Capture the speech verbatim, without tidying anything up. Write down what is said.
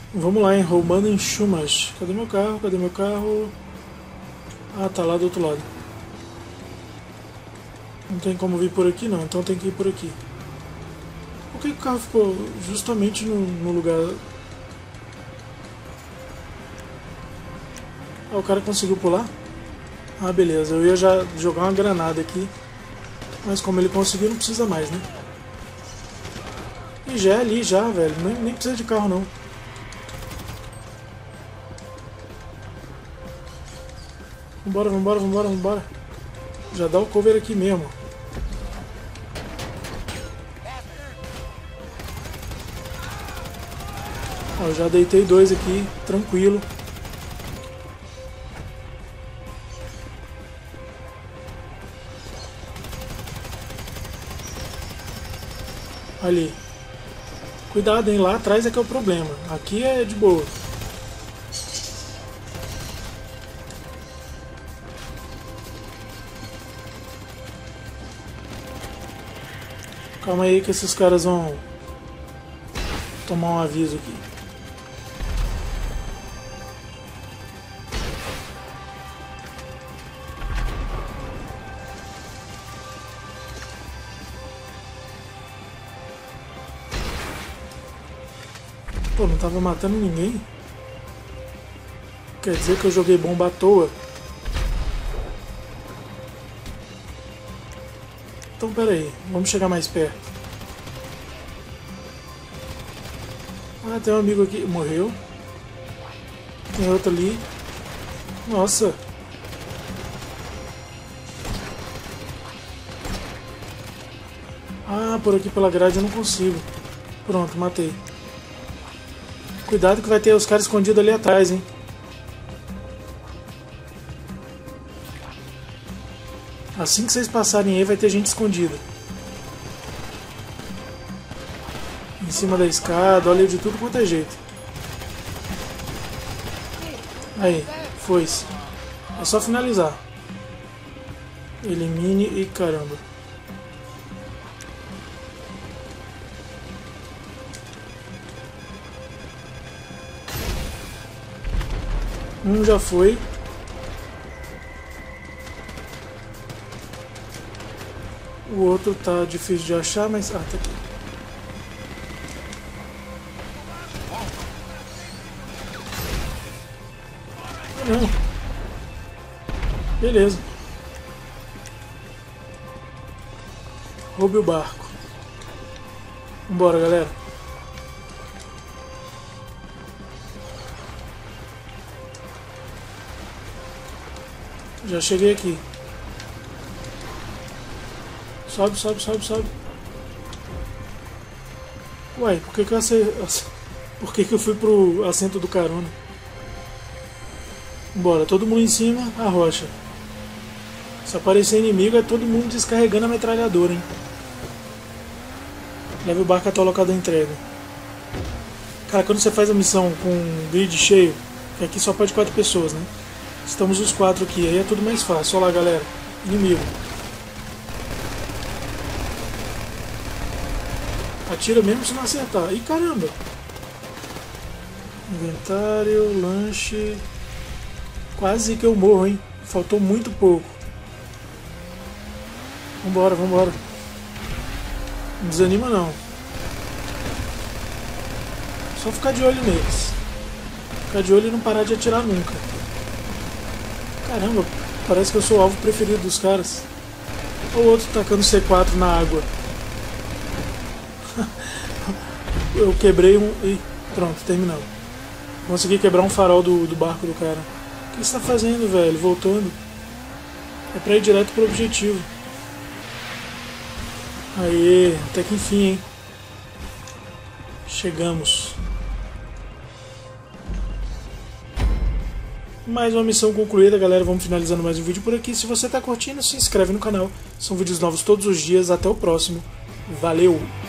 Vamos lá, hein? Roubando em Chumas. Cadê meu carro? Cadê meu carro? Ah, tá lá do outro lado. Não tem como vir por aqui não, então tem que ir por aqui. Por que o carro ficou justamente no, no lugar... Ah, o cara conseguiu pular? Ah, beleza. Eu ia já jogar uma granada aqui. Mas como ele conseguiu, não precisa mais, né? E já é ali, já, velho. Nem, nem precisa de carro, não. Vambora, vambora, vambora, vambora. Já dá o cover aqui mesmo. Ó, eu já deitei dois aqui, tranquilo. Ali. Cuidado, hein? Lá atrás é que é o problema. Aqui é de boa. Calma aí que esses caras vão tomar um aviso aqui. Pô, não tava matando ninguém? Quer dizer que eu joguei bomba à toa? Então pera aí, vamos chegar mais perto. Ah, tem um amigo aqui, morreu. Tem outro ali. Nossa. Ah, por aqui pela grade eu não consigo. Pronto, matei. Cuidado que vai ter os caras escondidos ali atrás, hein. Assim que vocês passarem aí vai ter gente escondida. Em cima da escada, olha de tudo quanto é jeito. Aí, foi-se. É só finalizar. Elimine e caramba. Um já foi. O outro tá difícil de achar, mas... Ah, tá aqui. Não. Beleza. Roube o barco. Vambora, galera. Já cheguei aqui. Sobe, sobe, sobe, sobe. Ué, por que que eu acei... Por que que eu fui pro assento do carona? Bora, todo mundo em cima, a rocha. Se aparecer inimigo é todo mundo descarregando a metralhadora, hein? Leve o barco até o local da entrega. Cara, quando você faz a missão com um grid cheio, que aqui só pode quatro pessoas, né? Estamos os quatro aqui, aí é tudo mais fácil. Olha lá, galera. Inimigo. Atira mesmo se não acertar. Ih, caramba! Inventário, lanche... Quase que eu morro, hein? Faltou muito pouco. Vambora, vambora. Não desanima não. Só ficar de olho neles. Ficar de olho e não parar de atirar nunca. Caramba, parece que eu sou o alvo preferido dos caras. Olha o outro tacando C quatro na água. Eu quebrei um... Ih, pronto, terminamos. Consegui quebrar um farol do, do barco do cara. O que você tá fazendo, velho? Voltando. É pra ir direto pro objetivo. Aê, até que enfim, hein? Chegamos. Mais uma missão concluída, galera. Vamos finalizando mais um vídeo por aqui. Se você tá curtindo, se inscreve no canal. São vídeos novos todos os dias. Até o próximo. Valeu!